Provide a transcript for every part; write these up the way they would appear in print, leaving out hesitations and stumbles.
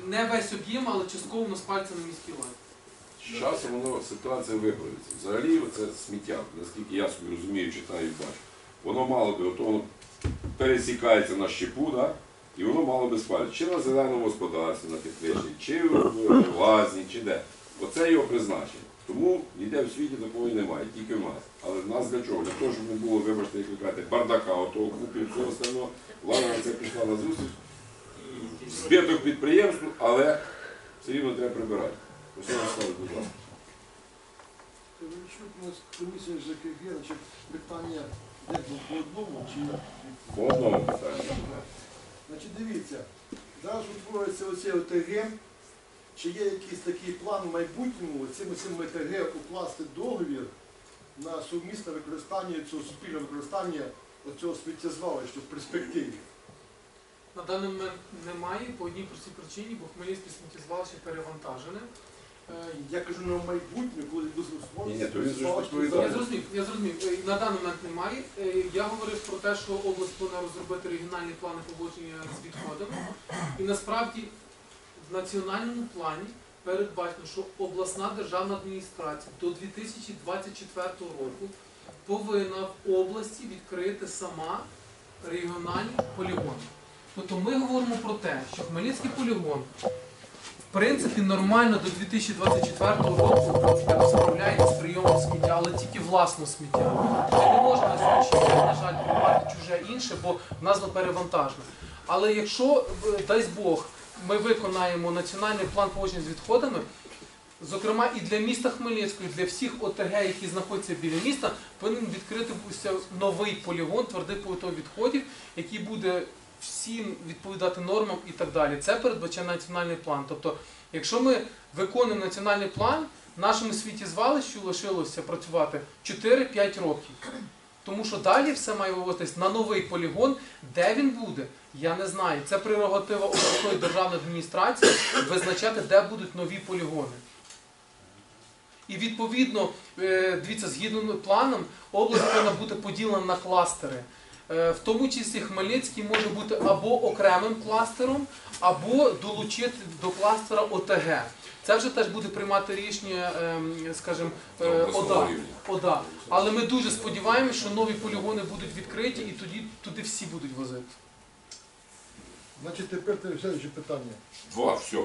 не весь об'єм, але частково воно спалюється на міській ланці. З часом воно ситуація виправиться. Взагалі це сміття, наскільки я собі розумію, читаю і бачу. Воно мало би, ото воно пересікається на щепу, да? І воно мало би спалювати. Чи на зеленому господарстві, на підвищенні, чи в лазні, чи де. Оце його призначення. Тому ніде в світі такого немає, тільки в нас. Але в нас для чого? Для того, щоб не було, вибачте, як ви кажете, бардака, отого купи і всього остального. Влада на це пішла на зустріч. Збиток підприємству, але все рівно треба прибирати. Ось я ставлю, будь ласка. У нас комісія ЖКГ, значить, питання як по одному чи... По одному питанню. Значить, дивіться, зараз утворюється оце ОТГ, чи є якийсь такий план в майбутньому цим ОТГ укласти договір на сумісне використання, цього спільне використання цього сміттєзвалища в перспективі? На даний момент немає по одній простій причині, бо Хмельницьке сміттєзвалище перевантажене. Я кажу на майбутнє, коли Я зрозумів. На даний момент немає. Я говорив про те, що область планує розробити регіональні плани поводження з відходами. І насправді в національному плані передбачено, що обласна державна адміністрація до 2024 року повинна в області відкрити сама регіональні полігони. Тобто ми говоримо про те, що Хмельницький полігон в принципі нормально до 2024 року справляється з прийомом сміття, але тільки власного сміття. Ми не можемо на сьогоднішній день, на жаль, приймати чуже інше, бо в нас воно перевантажено. Але якщо, дасть Бог, ми виконаємо національний план поводження з відходами, зокрема і для міста Хмельницького, і для всіх ОТГ, які знаходяться біля міста, повинен відкритися новий полігон твердих побутових відходів, який буде всім відповідати нормам і так далі. Це передбачає національний план. Тобто, якщо ми виконуємо національний план, нашому сміттєзвалищу лишилося працювати 4-5 років. Тому що далі все має вивозитись на новий полігон. Де він буде, я не знаю. Це прерогатива обласної державної адміністрації визначати, де будуть нові полігони. І відповідно, дивіться, згідно планом, область повинна бути поділена на кластери. В тому числі Хмельницький може бути або окремим кластером, або долучити до кластера ОТГ. Це вже теж буде приймати рішення, скажімо, ОДА. Але ми дуже сподіваємося, що нові полігони будуть відкриті і тоді туди всі будуть возити. Значить, тепер следуюче питання. Два, все.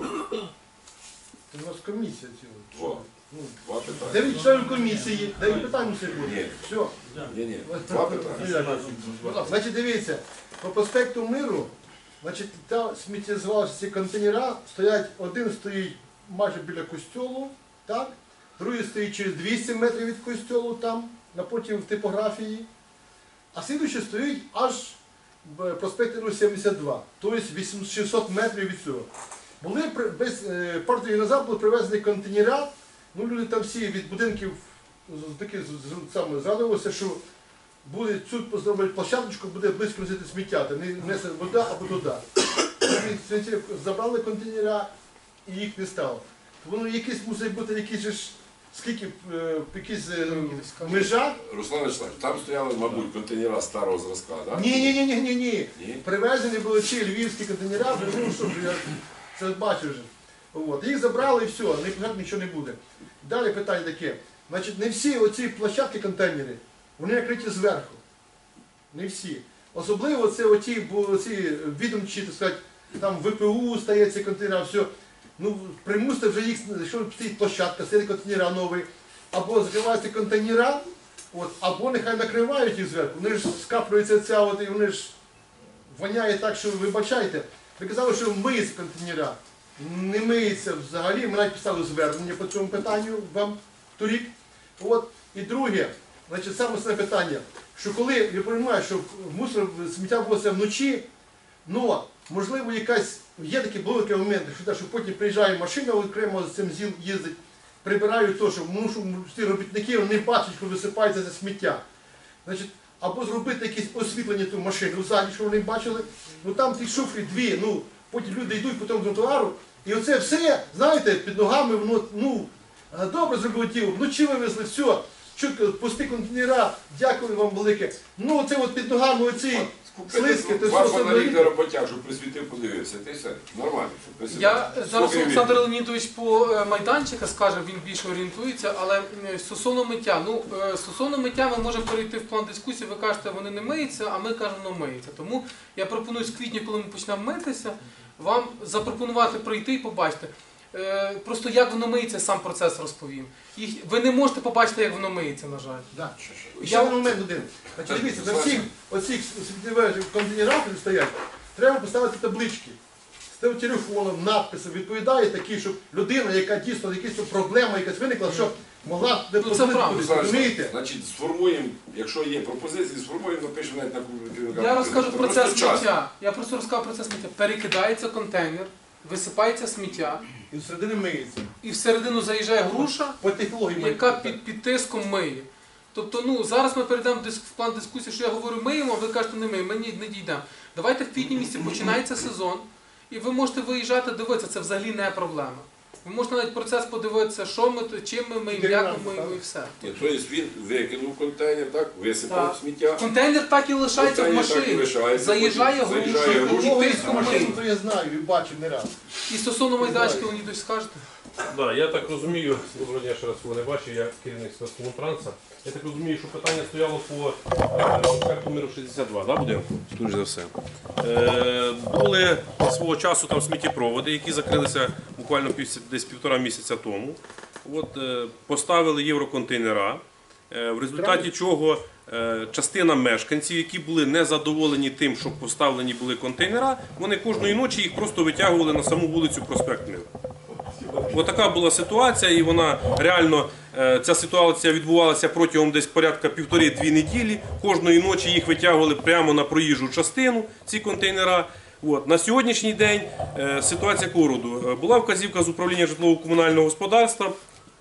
У нас комісія ціла. Два. Два питання. 9 членів комісії. 9 питань все буде. Ні. Все. Ні. Два питання. Значить, дивіться, по проспекту Миру, значить, там сміттєзвалища, ці контейнера стоять, один стоїть майже біля костьолу, так? Другий стоїть через 200 метрів від костьолу, там, потім в типографії, а слідуючий стоїть аж в проспекті Миру 72, тобто 600 метрів від цього. Були пару тижнів назад були привезені контейнера, ну люди там всі від будинків такі зрадувалися, що буде тут зробити площадочку, буде близько носити сміття, не внесе вода або туди. Забрали контейнера і їх не стало. Воно якийсь мусить бути якийсь, скільки, якийсь межа. Руслан Вячеславович, там стояли, мабуть, контейнера старого зразка, так? Ні. Привезені були ці львівські контейнера, ну що ж, я це бачив вже. От. Їх забрали і все, нічого не буде. Далі питання таке. Значить, не всі оці площадки контейнери, вони накриті зверху. Не всі. Особливо це оці відомчі, так сказати, там ВПУ стається контейнер, все. Ну, примусите вже їх, якщо стоїть площадка, стоять контейнера нові, або закриваються контейнера, або нехай накривають їх зверху. Вони ж скаплюються ця, і вони ж воняє так, що вибачайте. Ви казали, що миються контейнера. Не миється взагалі, ми навіть писали звернення по цьому питанню вам торік. І друге, значить, саме основне питання, що коли, я розумію, що мусор, сміття ввозиться вночі, але, можливо, якась, є такі великі моменти, що потім приїжджає машина, окремо з цим ЗІЛ їздить, прибирають то, що ті робітники не бачать, коли висипається це сміття. Значить, або зробити якесь освітлення ту машину ззаді, що вони бачили, ну там ті шуфлі дві, ну, потім люди йдуть по тому тротуару, і оце все, знаєте, під ногами, воно, ну, добре зробили тіло, вночі вивезли, все. чітко пусті контейнера, дякую вам велике. Ну це от під ногами оці слизьки, то Ваш що фонарик на це роботяг, щоб присвітив, подивився. Ти все, нормально. Щоб присвітив. Я зараз Скільки Олександр він? Леонідович по майданчика скаже, він більше орієнтується, але стосовно миття. Ну, стосовно миття ми можемо перейти в план дискусії, ви кажете, вони не миються, а ми кажемо, воно миється. Тому я пропоную з квітня, коли ми почнемо митися, вам запропонувати прийти і побачити. Просто як воно миється, сам процес розповім. Ви не можете побачити, як воно миється, на жаль. Да. І ще один момент один. Значить, дивіться, на всіх оцих сміттєвих контейнерах, які стоять, треба поставити таблички з тим телефоном, надписом, відповідає такі, щоб людина, яка дійсно якась проблема якась виникла, щоб могла Ну, це правда. розумієте? Значить, сформуємо, якщо є пропозиції, сформуємо, напишемо навіть на Я розкажу Просто процес час. сміття. Я просто розкажу процес сміття. Перекидається контейнер, висипається сміття, І всередині миється. і всередину заїжджає груша, По технології яка під тиском миє. Тобто, ну, зараз ми перейдемо в план дискусії, що я говорю миємо, а ви кажете не миємо, ми не дійдемо. Давайте в квітні місяці починається сезон, і ви можете виїжджати, дивитися, це взагалі не проблема. Ви можете навіть процес подивитися, що ми, чим ми миємо, як ми миємо і все. Тобто він викинув контейнер, так, висипав Так. сміття. Контейнер так і лишається в Контейнер так і машині. лишається, Заїжджає потім груша, заїжджає груша. і тиском миє. Машину, то я знаю і бачив не раз. І стосовно майданчика, Леонідович, скажете? Да, я так розумію, доброго дня, ще раз його не бачив, я керівник спецкомунтранса. Я так розумію, що питання стояло по проспекту Миру 62, да, будинку? Скоріше за все. Були свого часу там сміттєпроводи, які закрилися буквально десь 1,5 місяця тому. От, поставили євроконтейнера, в результаті чого частина мешканців, які були незадоволені тим, що поставлені були контейнера, вони кожної ночі їх просто витягували на саму вулицю проспект Миру. Ось така була ситуація, і вона реально, ця ситуація відбувалася протягом десь порядка 1,5-2 неділі. Кожної ночі їх витягували прямо на проїжджу частину, ці контейнера. От. На сьогоднішній день ситуація якого роду. Була вказівка з управління житлово-комунального господарства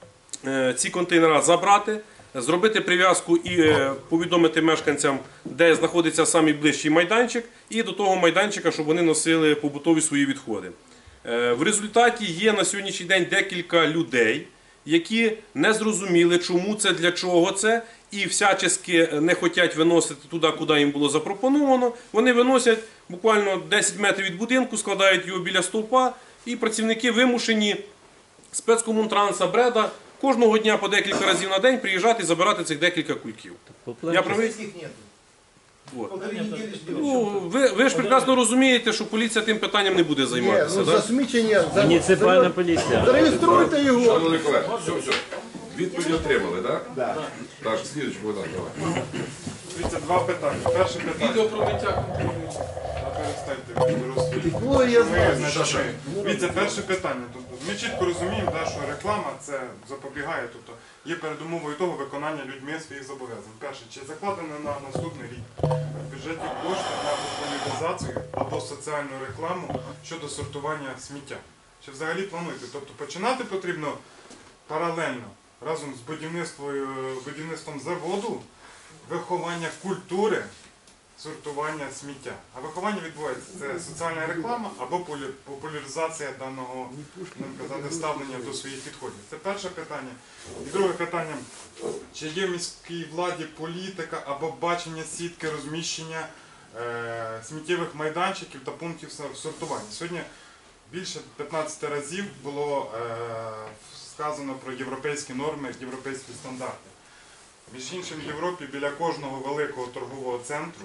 ці контейнера забрати, зробити прив'язку і повідомити мешканцям, де знаходиться найближчий майданчик, і до того майданчика, щоб вони носили побутові свої відходи. В результаті є на сьогоднішній день декілька людей, які не зрозуміли, чому це, для чого це, і всячески не хочуть виносити туди, куди їм було запропоновано. Вони виносять буквально 10 метрів від будинку, складають його біля стовпа, і працівники вимушені спецкомунтранса Бреда кожного дня по декілька разів на день приїжджати і забирати цих декілька кульків. Я правий? Їх нету. Вот. Полтори неділі ждемо. Ну, ви ж прекрасно розумієте, що поліція тим питанням не буде Ні, займатися. ну Да? засмічення. Муніципальна поліція. Зареєструйте його. Шановні колеги, все. Відповідь отримали, так? Так. Так, слідуючий Богдан, давай. Дивіться, два питання. Перше питання. Відео про миття контейнерів. Перестаньте розслідувати. Технологія я знаю. Дивіться, перше питання. Тобто, ми чітко розуміємо, да, що реклама це запобігає, тобто є передумовою того виконання людьми своїх зобов'язань. Перше, чи закладено на наступний рік в бюджеті кошти на популяризацію або соціальну рекламу щодо сортування сміття? Чи взагалі плануєте? Тобто починати потрібно паралельно разом з будівництвом заводу виховання культури сортування сміття. А виховання відбувається це соціальна реклама або популяризація даного, будемо казати, ставлення до своїх підходів. Це перше питання. І друге питання, чи є в міській владі політика або бачення сітки розміщення сміттєвих майданчиків та пунктів сортування. Сьогодні більше 15 разів було сказано про європейські норми, європейські стандарти. Між іншим, в Європі біля кожного великого торгового центру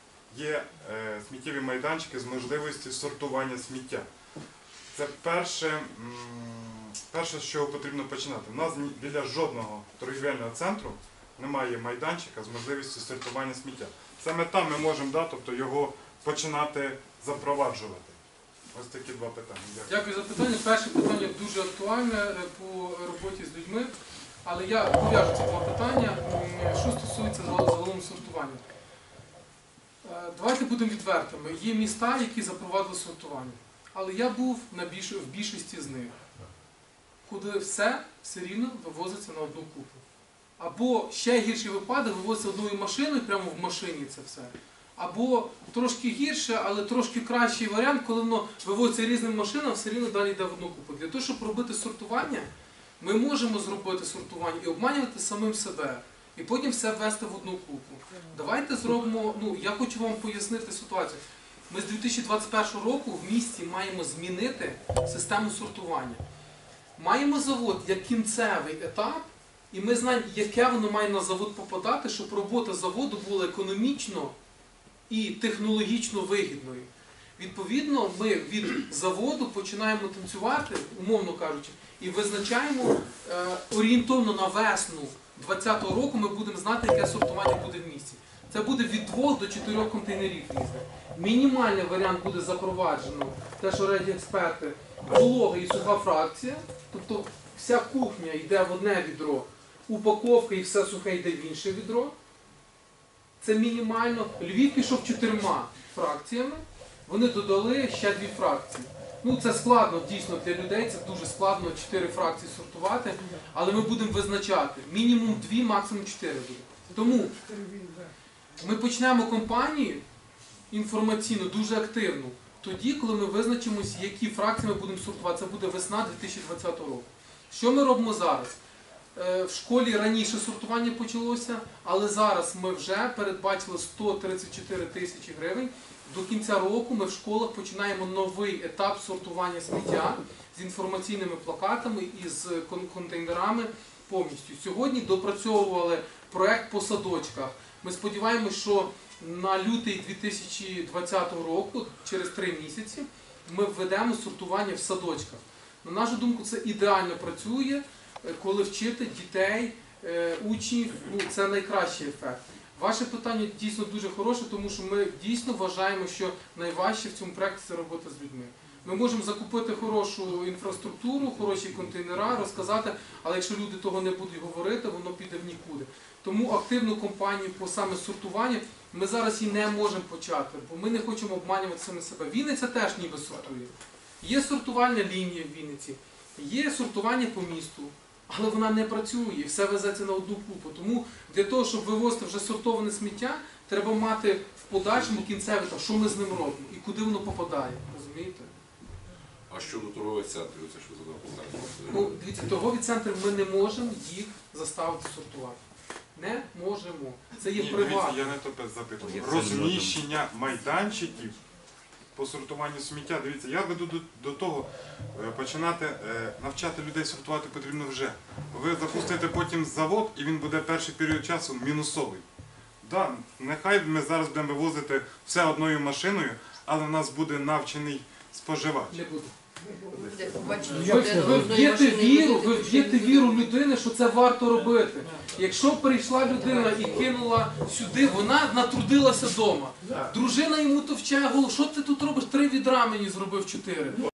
є сміттєві майданчики з можливістю сортування сміття. Це перше, з чого потрібно починати. У нас біля жодного торгівельного центру немає майданчика з можливістю сортування сміття. Саме там ми можемо, тобто, його починати запроваджувати. Ось такі два питання. Дякую за питання. Перше питання дуже актуальне по роботі з людьми, але я пов'яжу ці два питання. Що стосується загалом сортування. Давайте будемо відвертими. Є міста, які запровадили сортування. Але я був в більшості з них, куди все рівно вивозиться на одну купу. Або ще гірший випадок, вивозиться одною машиною, прямо в машині це все. Або трошки гірше, але трошки кращий варіант, коли воно вивозиться різним машинам, все рівно далі йде в одну купу. Для того, щоб робити сортування, ми можемо зробити сортування і обманювати самим себе. і потім все ввести в одну купу. Давайте зробимо, я хочу вам пояснити ситуацію. Ми з 2021 року в місті маємо змінити систему сортування. Маємо завод як кінцевий етап, і ми знаємо, яке воно має на завод попадати, щоб робота заводу була економічно і технологічно вигідною. Відповідно, ми від заводу починаємо танцювати, умовно кажучи, і визначаємо орієнтовно на весну 2020 року ми будемо знати, яке сортування буде в місті. Це буде від 2 до 4 контейнерів різних. Мінімальний варіант буде запроваджено, те, що радять експерти, волога і суха фракція, тобто вся кухня йде в одне відро, упаковка і все сухе йде в інше відро. Це мінімально. Львів пішов 4 фракціями, вони додали ще 2 фракції. Це складно дійсно для людей, це дуже складно 4 фракції сортувати, але ми будемо визначати. Мінімум 2, максимум 4 буде. Тому ми почнемо кампанію інформаційну, дуже активну, тоді, коли ми визначимося, які фракції ми будемо сортувати. Це буде весна 2020 року. Що ми робимо зараз? В школі раніше сортування почалося, але зараз ми вже передбачили 134 тисячі гривень. До кінця року ми в школах починаємо новий етап сортування сміття з інформаційними плакатами і з контейнерами повністю. Сьогодні допрацьовували проект по садочках. Ми сподіваємося, що на лютий 2020 року, через 3 місяці, ми введемо сортування в садочках. На нашу думку, це ідеально працює, коли вчити дітей, учнів, це найкращий ефект. Ваше питання дійсно дуже хороше, тому що ми дійсно вважаємо, що найважче в цьому проєкті – це робота з людьми. Ми можемо закупити хорошу інфраструктуру, хороші контейнера, розказати, але якщо люди того не будуть говорити, воно піде в нікуди. Тому активну кампанію по саме сортуванню ми зараз і не можемо почати, бо ми не хочемо обманювати самі себе. Вінниця теж ніби сортує. Є сортувальна лінія в Вінниці, є сортування по місту, але вона не працює, і все везеться на одну купу. Тому для того, щоб вивозити вже сортоване сміття, треба мати в подальшому кінцевий, що ми з ним робимо і куди воно попадає. Розумієте? А щодо торгових центрів, це що задав питання? Дивіться, торгові центри ми не можемо їх заставити сортувати. Не можемо. Це є Дивіться, приватно. я не тепер запитую. Розміщення майданчиків по сортуванню сміття. Дивіться, я веду до того, починати навчати людей сортувати потрібно вже. Ви запустите потім завод, і він буде перший період часу мінусовий. Да, нехай ми зараз будемо вивозити все одною машиною, але в нас буде навчений споживач. Не буде. Ви Ви вб'єте віру людини, що це варто робити. Якщо прийшла людина і кинула сюди, вона натрудилася вдома. Дружина йому товчає голову, що ти тут робиш? 3 відра мені зробив 4.